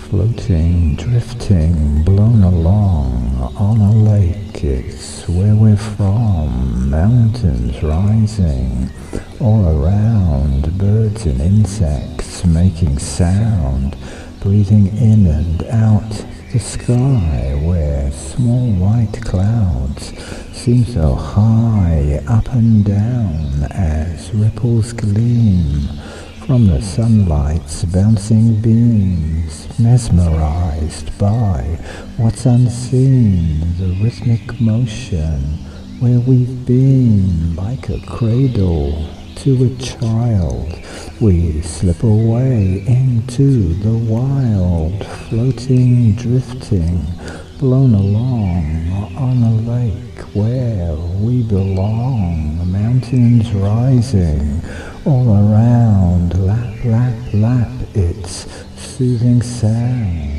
Floating, drifting, blown along on a lake, it's where we're from. Mountains rising all around, birds and insects making sound, breathing in and out the sky, where small white clouds seem so high up and down as ripples gleam from the sunlight's bouncing beams, mesmerized by what's unseen, the rhythmic motion, where we've been like a cradle to a child. We slip away into the wild, floating, drifting, blown along on a lake where we belong. The mountains rising all around, lap, lap, lap, it's soothing sound.